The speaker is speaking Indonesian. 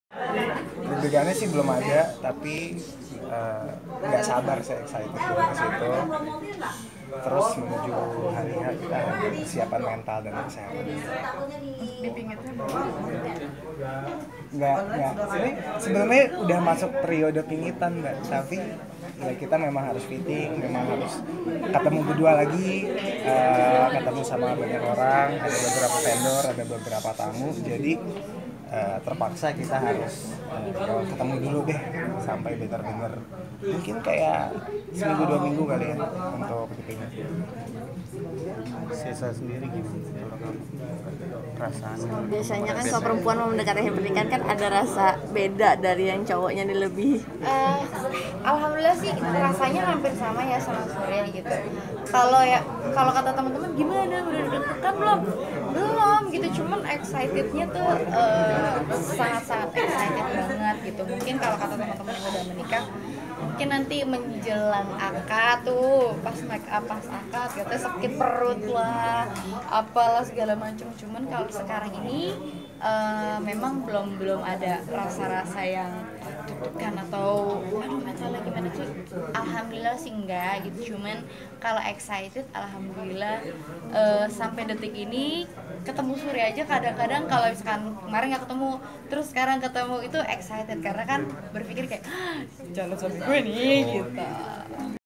Deg-degannya sih belum ada, tapi nggak sabar saya excited dulu ke situ. Terus menuju hari H kita persiapan mental dan kesehatan. Dipingitnya Nggak. Sebenarnya udah masuk periode pingitan mbak, tapi ya kita memang harus fitting, memang harus ketemu berdua lagi, ketemu sama banyak orang, ada beberapa vendor, ada beberapa tamu, jadi terpaksa kita harus ketemu dulu deh sampai benar-benar mungkin kayak seminggu 2 minggu kali ya untuk dipingit. Sisa sendiri gimana kalau kamu perasaannya? biasanya kan kalau perempuan mau mendekati pernikahan kan ada rasa beda dari yang cowoknya nih lebih. Alhamdulillah sih rasanya hampir sama ya sama Surya gitu. Kalau kata teman-teman gimana udah deg-degan belum gitu, cuman excitednya tuh sangat-sangat excited banget gitu. Mungkin kalau kata teman-teman yang udah menikah mungkin nanti menjelang akad tuh pas make up pas akad gitu sakit perut lah apalah segala macam. Cuman kalau sekarang ini memang belum ada rasa-rasa yang deg-degan atau aduh mentalnya gimana sih. Alhamdulillah sih enggak gitu. Cuman kalau excited alhamdulillah sampai detik ini ketemu Surya aja kadang-kadang kalau misalkan kemarin nggak ketemu terus sekarang ketemu itu excited karena kan berpikir kayak calon suami gue nih gitu.